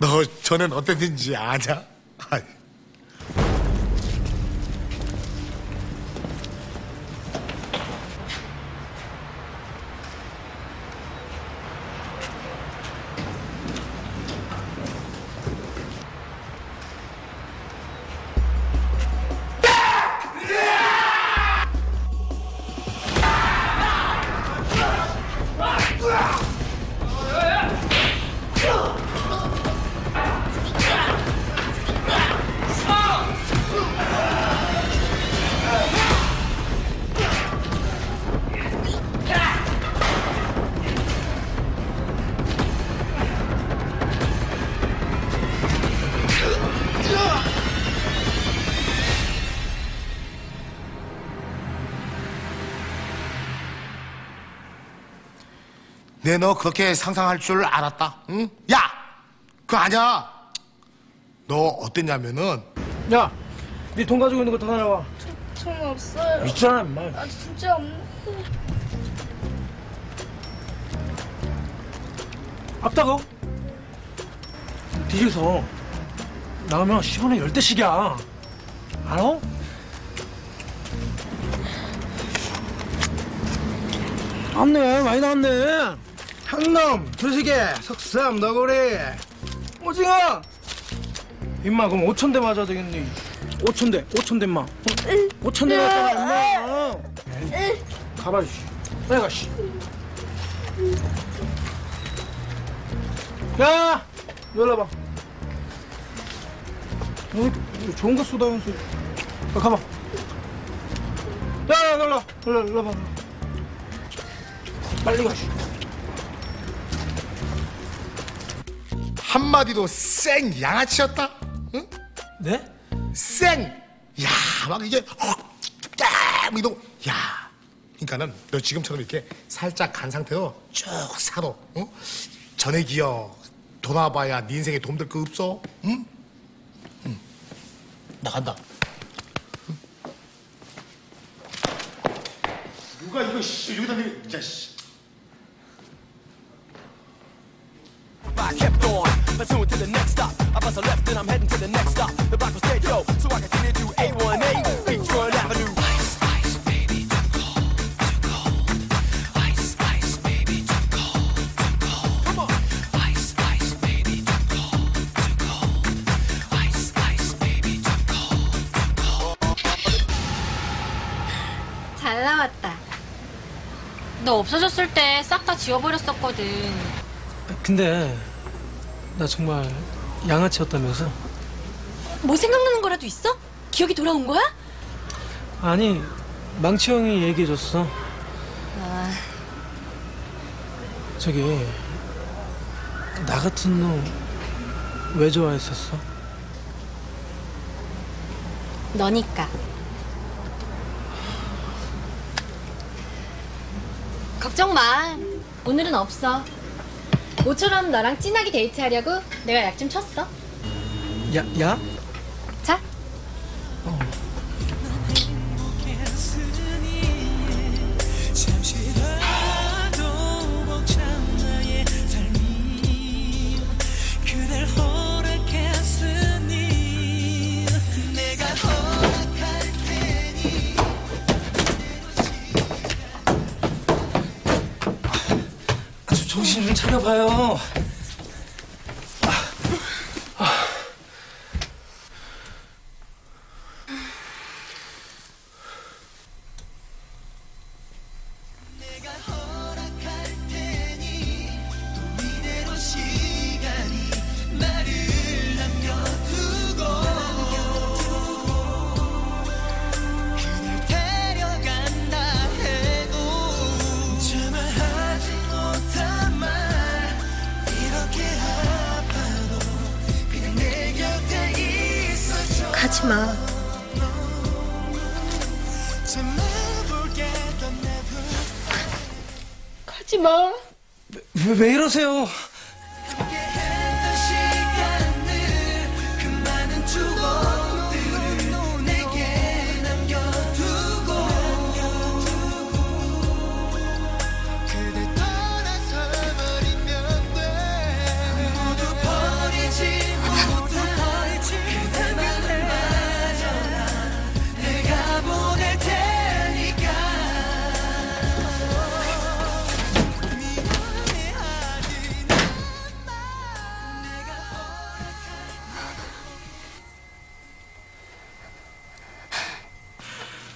너 전엔 어땠는지 아냐? 아이. 내 너 그렇게 상상할 줄 알았다. 응? 야! 그거 아니야. 너 어땠냐면은 야, 네 돈 가지고 있는 거 다 나와. 돈 없어요. 있잖아, 임마. 아 진짜 없는데. 앞다가 뒤에서 나오면 10원에 10대씩이야. 알아? 나왔네, 많이 나왔네. 향놈, 두시개, 석삼, 너구리, 오징어. 임마, 그럼 5,000대 맞아야 되겠니? 5,000대, 임마. 5,000대 맞잖아, 임마. 가봐, 씨. 빨리 가, 씨. 야! 놀러 와봐. 좋은 거 쏟아면서. 가봐. 야, 놀러 와봐. 빨리 가, 씨. 한마디로 생 양아치였다. 응? 네? 생! 야, 막 이게 이러고 야, 그러니까는 너 지금처럼 이렇게 살짝 간 상태로 쭉 살아. 응? 전에 기억 돌아봐야 네 인생에 도움될 거 없어. 응? 응. 나간다. 응? 누가 이거 여기다 내려? 야, 씨. I kept on, pursuing to the next stop. I bust a left and I'm heading to the next stop. The block was dead, yo, so I continued to A1A, Beachfront Avenue. Ice, ice, baby, too cold, too cold. Ice, ice, baby, too cold, too cold. Come on. Ice, ice, baby, too cold, too cold. Ice, ice, baby, too cold, too cold. 잘 나왔다. 너 없어졌을 때 싹 다 지워버렸었거든. 근데 나 정말 양아치였다면서? 뭐 생각나는 거라도 있어? 기억이 돌아온 거야? 아니, 망치 형이 얘기해줬어. 아, 저기 나 같은 놈 왜 좋아했었어? 너니까. 걱정 마. 오늘은 없어. 모처럼 너랑 진하게 데이트하려고 내가 약 좀 쳤어. 야? 자. 정신 좀 차려봐요. 가지 마. 가지 마. 왜 이러세요? 그대 떠나서 버리면 돼 모두 버리지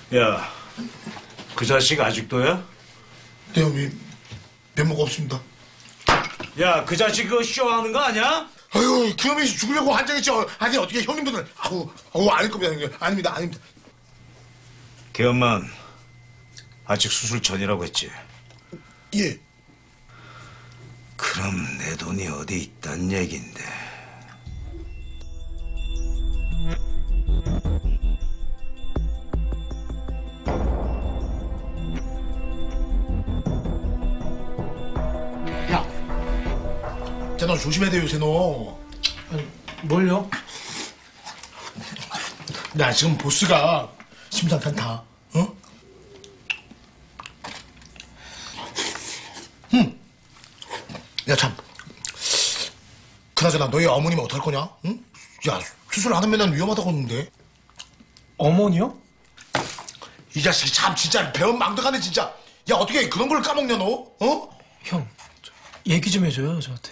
야, 그 자식 아직도야? 네, 형님. 면목 없습니다. 야, 그 자식 그거 쇼하는 거 아니야? 아유, 그놈이 죽으려고 환장했죠. 아니, 어떻게 형님들은. 아닐 겁니다, 형님. 아닙니다. 개엄만 아직 수술 전이라고 했지? 예. 그럼 내 돈이 어디 있단 얘긴데. 야. 자, 너 조심해야 돼, 요새 너. 뭘요? 나 지금 보스가 심상치 않다. 어? 야, 참. 그나저나 너희 어머님은 어떡할 거냐? 응? 야, 수술 안 하면 위험하다고 했는데. 어머니요? 이 자식이 참 진짜 배운 망덕하네 진짜. 야, 어떻게 그런 걸 까먹냐 너? 어? 형, 얘기 좀 해줘요, 저한테.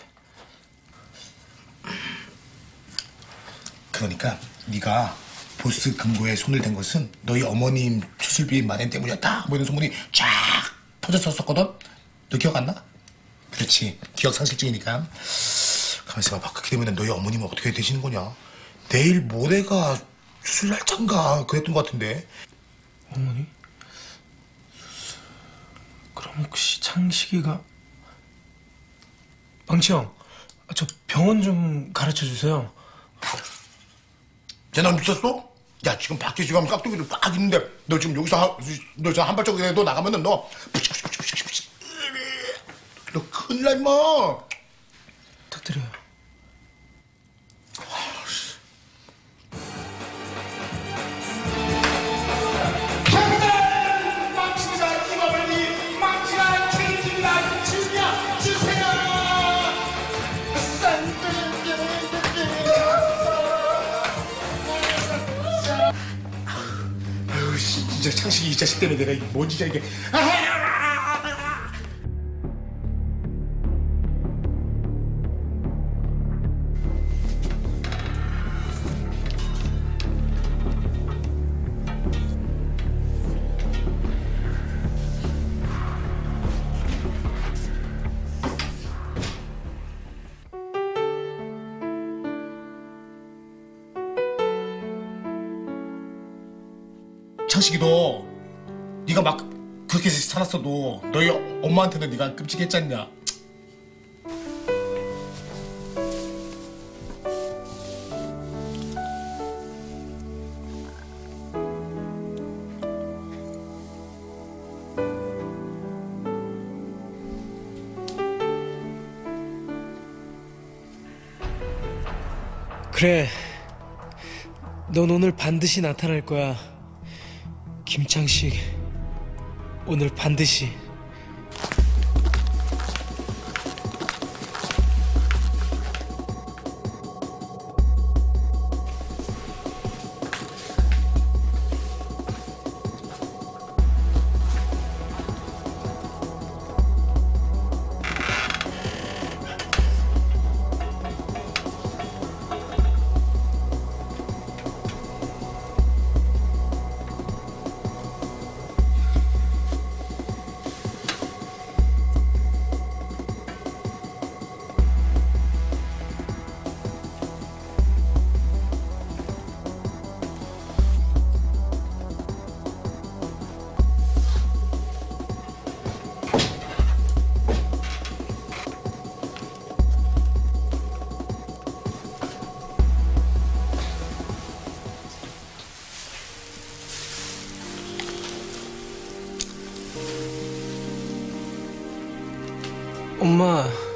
그러니까 네가 보스 금고에 손을 댄 것은 너희 어머님 수술비 마련 때문이었다. 뭐 이런 소문이 쫙 퍼졌었거든. 너 기억 안 나? 그렇지. 기억 상실증이니까. 가만있어 봐봐. 그렇게 되면 너희 어머님은 어떻게 되시는 거냐? 내일 모레가 수술 날짜인가 그랬던 것 같은데. 어머니? 그럼 혹시 창식이가... 망치 형, 저 병원 좀 가르쳐 주세요. 야, 너 미쳤어? 야, 지금 밖에 지금 깍두기를 딱 있는데 너 지금 여기서 너 지금 한 발자국이라도 나가면은 너 큰일 나 임마. 부탁드려요. 망치자 이마블리 망치라 책임집니다. 주세요. 아유, 진짜 창식이 이 자식 때문에 내가 뭔 짓이야 이게. 창식이도 네가 막 그렇게 살았어도 너희 엄마한테는 네가 끔찍했지 않냐? 그래, 넌 오늘 반드시 나타날 거야. 김창식, 오늘 반드시. 엄마.